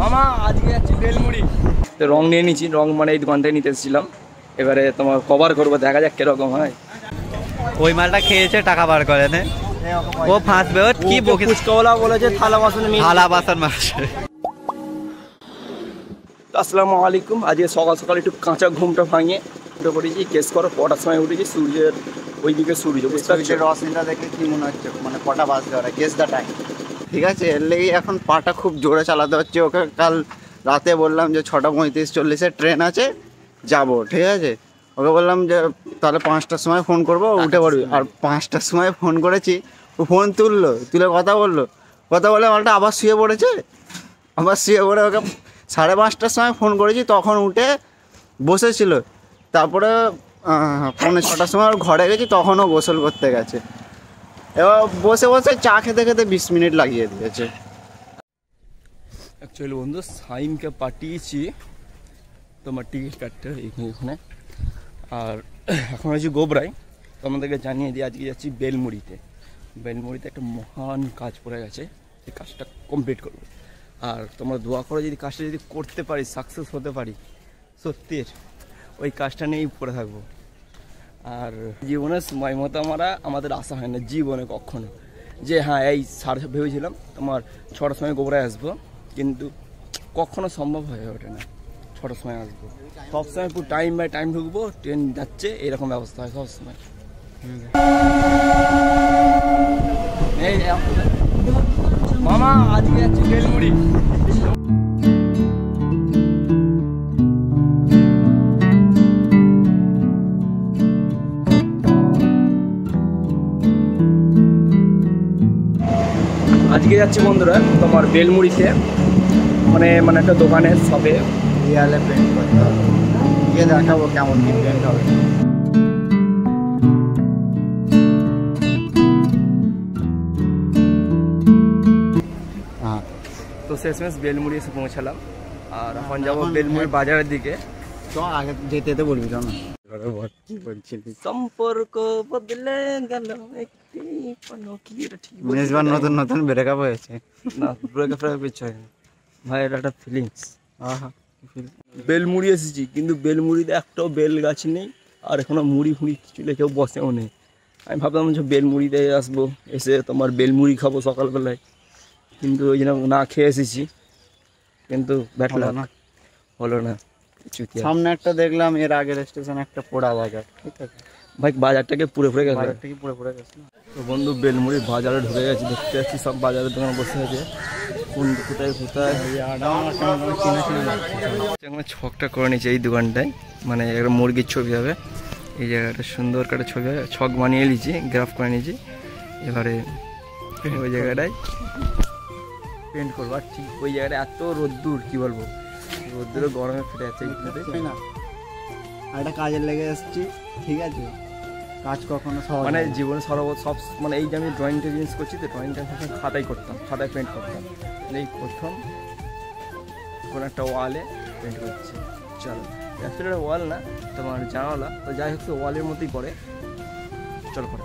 মামা আজকে যাচ্ছি বেলমুড়ি তো রং নিয়ে নিচ্ছি রং মানে এই দোকানটায় নিতে এসেছিলাম এবারে তোমার কভার করবো দেখা যাক কিরকম হয় ওই মালটা খেয়েছে টাকা বার করে নে ও ফাঁসবে ও কি বকি ফুচকাওয়ালা বলেছে থালা বাসন মারছে আসসালামু আলাইকুম আজকে সকাল সকাল একটু কাঁচা ঘুমটা ভাঙিয়ে উঠে পড়েছি কেস করো কটার সময় উঠেছি সূর্যের ওইদিকে সূর্য সূর্যের রশ্মিটা দেখে কি মনে হচ্ছে মানে কটা বাজতে পারে গেস দা টাইম ঠিক আছে এর লেগেই এখন পাটা খুব জোরে চালাতে হচ্ছে ওকে কাল রাতে বললাম যে 6:35-40 ট্রেন আছে যাব ঠিক আছে ওকে বললাম যে তাহলে 5টার সময় ফোন করবো উঠে পড়বি আর 5টার সময় ফোন করেছি ও ফোন তুলে কথা বলে মালটা আবার শুয়ে পড়েছে ওকে 5:30টার সময় ফোন করেছি তখন উঠে বসেছিল তারপরে 5:45টার সময় ঘরে গেছি তখনও গোসল করতে গেছে এবার বসে চা খেতে 20 মিনিট লাগিয়ে দিয়েছে অ্যাকচুয়ালি বন্ধু সাইমকে পাঠিয়েছি তোমার টিকিট কাটতে এখানে আর এখন আছি গোবরাই তো আমাদেরকে জানিয়ে দিই আজকে যাচ্ছি বেলমুড়িতে একটা মহান কাজ পড়ে গেছে এই কাজটা কমপ্লিট করবো আর তোমরা দোয়া করো যদি কাজটা যদি করতে পারি সাকসেস হতে পারি সত্যির ওই কাজটা নিয়েই পড়ে থাকবো আর জীবনের সময় মতো আমাদের আশা হয় না জীবনে কখনো যে হ্যাঁ এই ভেবেছিলাম তোমার 6টার সময় গোবরায় আসবো কিন্তু কখনো সম্ভব হয়ে ওঠে না 6টার সময় আসবো সবসময় পুরো টাইম বাই টাইম ঢুকবো ট্রেন যাচ্ছে এরকম ব্যবস্থা হয় সবসময় এই মামা আজকে যাচ্ছি বেলমুড়ি আজকে যাচ্ছি বন্ধুরা তোমার বেলমুড়িতে মানে একটা দোকানের শপে দেয়ালে পেন্ট করতে হবে গিয়ে দেখাবো কেমন কি পেন্ট হবে তো শেষমেশ বেলমুড়ি এসে পৌঁছালাম আর এখন যাবো বেলমুড়ি বাজারের দিকে তো আগে যেতে বলবি না সম্পর্ক বদলে গেল মেজবান নতুন ব্রেকআপ হয়েছে না ব্রেকআপ হয়নি ভাই এটা একটা ফিলিংস বেলমুড়ি এসেছি কিন্তু বেলমুড়িতে একটাও বেল গাছ নেই আর এখনো মুড়ি চুলে কেউ বসেও নেই আমি ভাবলাম যে বেলমুড়িতে আসবো এসে তোমার বেলমুড়ি খাবো সকালবেলায় কিন্তু ওই জন্য না খেয়ে এসেছি কিন্তু হলো না সামনে একটা দেখলাম এর আগের স্টেশনে একটা পোড়া বাজার ঠিক আছে ভাই বাজারটাকে পুরো গেছে তো বন্ধু বেলমুড়ির বাজারে ঢুকে গেছি দেখতে যাচ্ছি সব বাজারের দোকানে বসে আছে কোথায় ছকটা করে নিয়েছি এই দোকানটায় মানে একটা মুরগির ছবি হবে এই জায়গাটা সুন্দর একটা ছবি হবে ছক বানিয়ে নিয়েছি গ্রাফ করে নিয়েছি এবারে ওই জায়গাটায় পেন্ট করবো আর ঠিক ওই জায়গাটা এত রোদ্দুর কি বলবো রোদ্দুরে গরমে ফেটে যাচ্ছে না আর একটা কাজের লেগে এসেছি ঠিক আছে কাজ কখনো মানে জীবনে সব মানে এই যে আমি ড্রয়িংটা জিনিস করছি তো ড্রয়িংটা খাতায় করতাম খাতায় পেন্ট করতাম এই প্রথম কোনো একটা ওয়ালে পেন্ট করছি চলো অ্যাকচুয়ালি ওয়াল না তোমার জানালা তো যাই হোক ওয়ালের মতোই পড়ে চলো পরে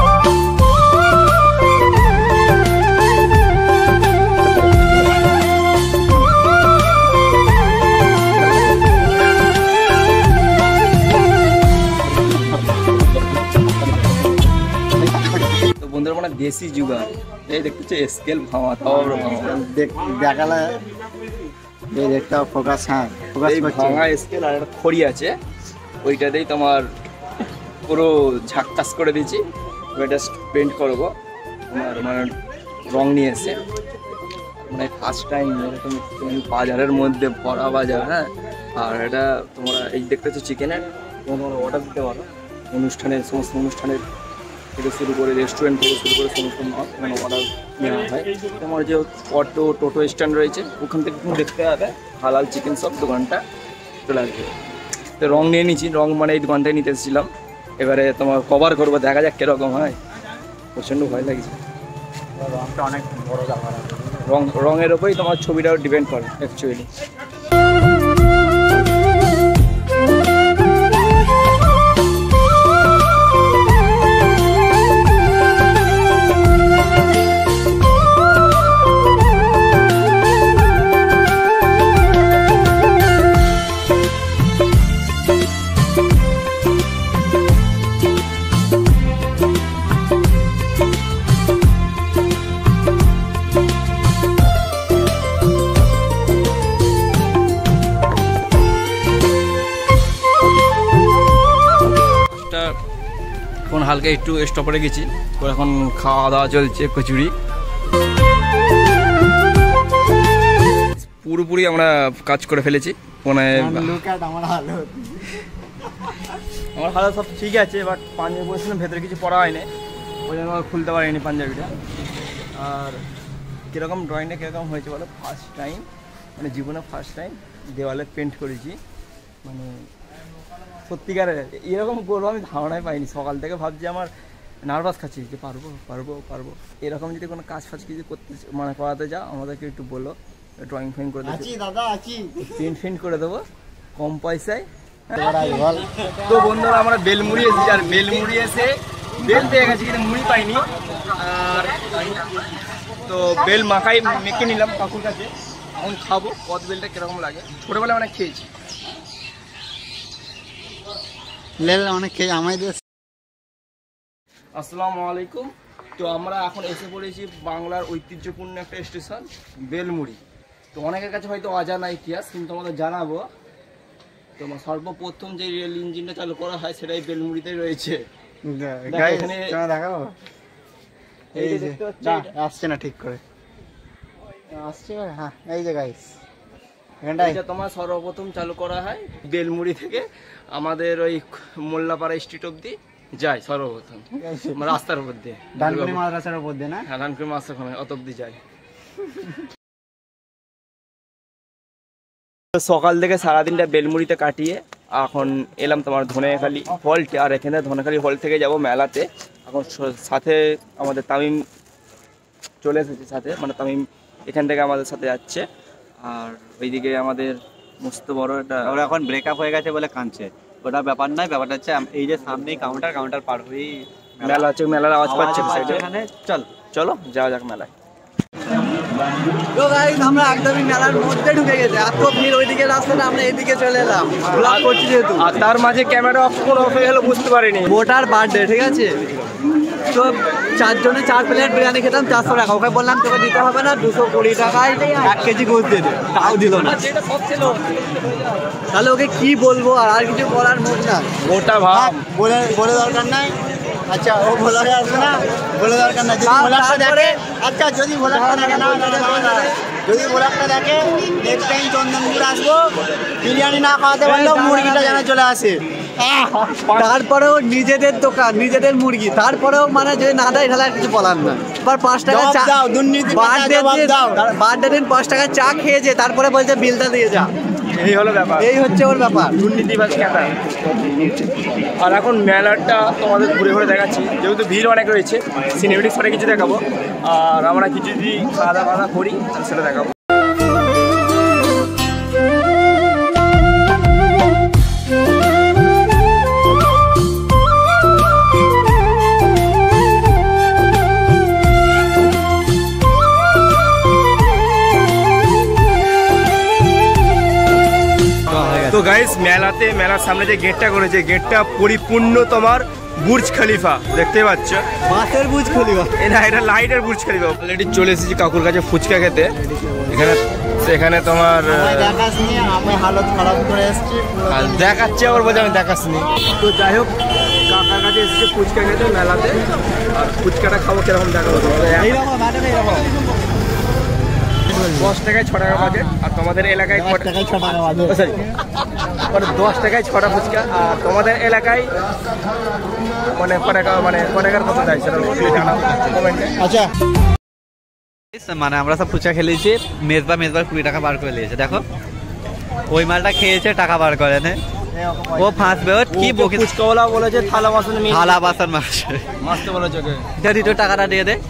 বন্ধুরা মানে দেশি জুগার এই দেখতে স্কেল ভাঙা তাও দেখালে এই একটা ফোকাস ভাঙা স্কেল আর একটা খড়ি আছে ওইটাতেই তোমার পুরো ঝাক্কাস করে দিয়েছি ওইটা পেন্ট করবো তোমার মানে রং নিয়ে এসে মানে ফার্স্ট টাইম এরকম বাজারের মধ্যে পড়া বাজার হ্যাঁ আর এটা তোমরা এই দেখতেছো চিকেনের তোমরা অর্ডার দিতে পারো সমস্ত অনুষ্ঠানের থেকে শুরু করে রেস্টুরেন্ট থেকে শুরু করে সমস্ত মানে অর্ডার নেওয়া হয় তোমার যে টোটো স্ট্যান্ড রয়েছে ওখান থেকে তুমি দেখতে হবে হালাল চিকেন সব দোকানটা চলে আসবে তো রং নিয়ে নিচ্ছি রং মানে এই দোকানটায় নিতে এসেছিলাম এবারে তোমার কভার করবো দেখা যাক কিরকম হয় প্রচণ্ড ভয় লাগছে রংটা অনেক বড় ব্যাপার রঙের ওপরেই তোমার ছবিটাও ডিপেন্ড করে অ্যাকচুয়ালি এখন হালকা একটু স্টপে গেছি, তো এখন খাওয়া দাওয়া চলছে কচুরি। পুরোপুরি আমরা কাজ করে ফেলেছি, মানে আমার হালত সব ঠিক আছে, বাট পাঞ্জাবি পরেছিলাম ভেতরে কিছু পরা হয়নি, ওই জন্য খুলতে পারিনি পাঞ্জাবিটা। আর কীরকম ড্রয়িংটা কীরকম হয়েছে বলো, ফার্স্ট টাইম মানে জীবনে ফার্স্ট টাইম দেওয়ালে পেন্ট করেছি, মানে সত্যিকারের এরকম করবো আমি ধারণাই পাইনি। সকাল থেকে ভাবছি, আমার নার্ভাস খাচ্ছি যে পারবো পারবো পারবো। এরকম যদি কোনো কাজ ফাজ কিছু করতে মানে করাতে যাও আমাদেরকে একটু বলো, ড্রয়িং ফ্রয়িং করে দেবো, প্রিন্ট ফিন্ট করে দেবো কম পয়সায়। তো বন্ধুরা আমরা বেলমুড়ি এসেছি, আর বেলমুড়ি এসে বেল পেয়ে গেছি কিন্তু মুড়ি পাইনি। আর তো বেল মাখাই মেখে নিলাম কাকুর কাছে, এখন খাবো কত বেলটা কিরকম লাগে। ছোটবেলায় অনেক খেয়েছি, অনেক খেয়ে আমায় দিয়ে। আসসালামু আলাইকুম। তো আমরা এখন এসে পড়েছি বাংলার ঐতিহ্যপূর্ণ একটা স্টেশন বেলমুড়ি। তো অনেকের কাছে হয়তো অজানা ইতিহাস, কিন্তু আমাদের জানাবো। তো সর্বপ্রথম যে রেল ইঞ্জিনটা চালু করা হয় সেটাই বেলমুড়িতেই রয়েছে। দেখাবো, এই যে আসছে না ঠিক করে আসছে, হ্যাঁ এই যে গাইস এটা তোমার সর্বপ্রথম চালু করা হয় বেলমুড়ি থেকে আমাদের ওই মোল্লাপাড়া স্ট্রিট অব্দি যায় সর্বপ্রথম, রাস্তার উপর দিয়ে, ডানকুনি মাদ্রাসার উপর দিয়ে না, হ্যাঁ ডানকুনি মাদ্রাসা অত অব্দি যায়। সকাল থেকে সারাদিনটা বেলমুড়িতে কাটিয়ে এখন এলাম তোমার ধনেখালি হল্টে, আর এখানে ধনেখালি হল থেকে যাব মেলাতে। এখন সাথে আমাদের তামিম চলে এসেছে, সাথে মানে তামিম এখান থেকে আমাদের সাথে যাচ্ছে। আর ওইদিকে আমাদের মস্ত বড় একটা, ওরা এখন ব্রেকআপ হয়ে গেছে বলে কাঁদছে, ওটা ব্যাপার নয়। ব্যাপারটা হচ্ছে এই যে সামনেই কাউন্টার পার হয়েই মেলা হচ্ছে, মেলার আওয়াজ পাচ্ছে এখানে। চলো যাওয়া যাক মেলায়। তো গাইস আমরা একদমই মেলার মধ্যে ঢুকে গেছে, এত ভিড় ওইদিকে রাস্তাটা, আমরা এদিকে চলে এলাম ব্লগ করছি যেহেতু। আর তার মাঝে ক্যামেরা অফ হয়ে গেল, বুঝতে পারিনি। ওটার বার্থডে, ঠিক আছে। তো 4 জনে 4 প্লেট বিরিয়ানি খেতাম 400 টাকা, ওকে বললাম তোকে দিতে হবে না, 220 টাকায় 1 কেজি গোস্ত দিয়ে দে, তাও দিল না। তাহলে ওকে কি বলবো, আর কিছু বলার মুখ না, ওটা ভাব বলে দরকার নাই। আচ্ছা ও ভোলারে আসবে না, বলে দরকার নাই। যদি ভোলারটা দেখে, আচ্ছা যদি ভোলারটা দেখে, যদি ভোলারটা দেখে নেক্সট টাইম চন্দনপুর আসবো, বিরিয়ানি না খাওয়াতে পারলেও মুরগিটা যেন চলে আসে। তারপরেও নিজেদের দোকান নিজেদের মুরগি, তারপরেও মানে যদি না দেয় তাহলে আর কিছু বলার না। এবার 5 টাকা চা দাও, দুর্নীতি বার্থডে দিন 5 টাকা চা খেয়েছে, তারপরে বলছে বিলটা দিয়ে যা। এই হলো ব্যাপার, এই হচ্ছে ওর ব্যাপার, দুর্নীতিবাজ ক্যাটা। আর এখন মেলাটা তোমাদের ঘুরে ঘুরে দেখাচ্ছি, যেহেতু ভিড় অনেক রয়েছে, সিনেমেটিক শটে কিছু দেখাবো, আর আমরা কিছু যদি খাওয়া দাওয়া করি সেটা দেখাবো। তো গাইস মেলার সামনে যে গেটটা করেছে, গেটটা পরিপূর্ণ তোমার বুর্জ খলিফা দেখতে পাচ্ছ, বাসের বুর্জ খলিফা, এটা লাইটের বুর্জ খলিফা। অলরেডি চলে এসেছি কাকুর কাছে ফুচকা খেতে। এখানে তোমার হালত খারাপ করে এসেছি, দেখাচ্ছে, আবার বলছে আমি দেখাচ্ছি। তো যাই হোক কাকার কাছে এসেছি ফুচকা খেতে মেলাতে, আর ফুচকাটা খাবো কিরকম দেখাবো। 10 টাকায় 6 টাকা বাজে, আর তোমাদের এলাকায় 10 টাকায় 6টা ফুচকা, আর তোমাদের এলাকায় মানে কটাকার কত দেয় সেটা কমেন্টে। আচ্ছা মানে আমরা সব ফুচকা খেলেছি, মেজবার 20 টাকা বার করে নিয়েছে। দেখো ওই মালটা খেয়েছে, টাকা বার করে না, ও ফাঁসবে। ও কি বকি, ফুচকাওয়ালা বলেছে থালা বাসন মাছতে বলেছে, দিত টাকাটা দিয়ে দে।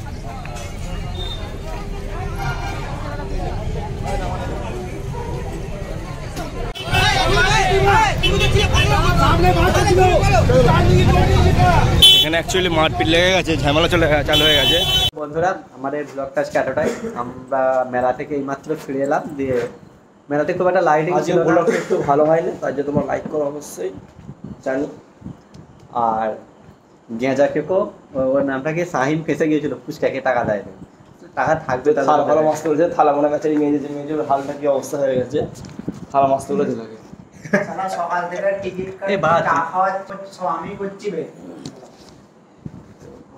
এখানে অ্যাকচুয়ালি মারপিট লেগে গেছে, ঝামেলা চালু হয়ে গেছে। বন্ধুরা আমাদের ব্লগটা আজকে এতটাই, আমরা মেলা থেকে এইমাত্র ফিরে এলাম, দিয়ে মেলাতে খুব একটা লাইটিং ছিল না, একটু ভালো হয়নি, তার জন্য তোমার লাইক করো অবশ্যই জানি। আর গেঁজা কেকো, ওর নামটা কি সাহিম, ফেসে গিয়েছিল ফুচকাকে টাকা দেয়নি, টাকা থাকবে থালা মাছ তুলেছে, থালা মনে কাছে মেয়েছে হালটা কি অবস্থা হয়ে গেছে, থালা মাছ তুলেছে লাগে। সকাল থেকে টিকিট এই বাদ চা খাওয়া সব আমি করছি বে।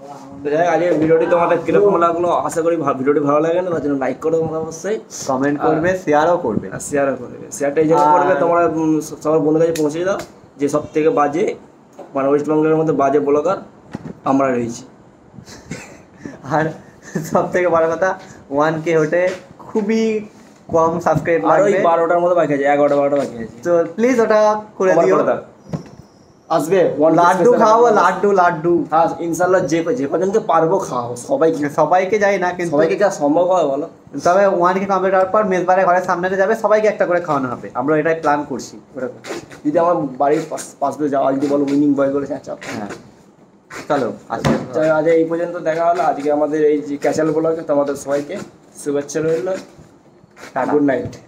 তো যাই হোক, আজকে ভিডিওটি তোমাদের কিরকম লাগলো আশা করি ভিডিওটি ভালো লাগে না, তার জন্য লাইক করো তোমরা অবশ্যই, কমেন্ট করবে, শেয়ারও করবে। আর শেয়ারও করবে। শেয়ারটা এই জন্য করবে তোমরা সবার বন্ধুর কাছে পৌঁছে দাও যে সব থেকে বাজে মানে ওয়েস্ট বেঙ্গলের মধ্যে বাজে ব্লগার আমরা রয়েছি। আর সব থেকে বড় কথা 1K হতে খুবই কম সাবস্ক্রাইব আর ওই লাগবে, 12টার মধ্যে বাকি আছে, 11টা বাকি আছে। তো প্লিজ ওটা করে কভার দিও। করে দাও। আসবে লাড্ডু খাও, লাড্ডু হ্যাঁ ইনশাল্লাহ যে পর্যন্ত পারবো খাও সবাইকে, সবাইকে যাই না কিন্তু, সবাইকে যা সম্ভব হয় বলো। তবে 1K কমপ্লিট হওয়ার পর মেজবারের ঘরের সামনে যাবে, সবাইকে একটা করে খাওয়ানো হবে, আমরা এটাই প্ল্যান করছি। যদি আমার বাড়ির পাশ দিয়ে যাওয়া যদি বলো উইনিং বয় করে চাও। হ্যাঁ চলো আজকে আজ এই পর্যন্ত দেখা হলো আজকে আমাদের এই যে ক্যাচাল ব্লগে, তোমাদের সবাইকে শুভেচ্ছা রইল, গুড নাইট।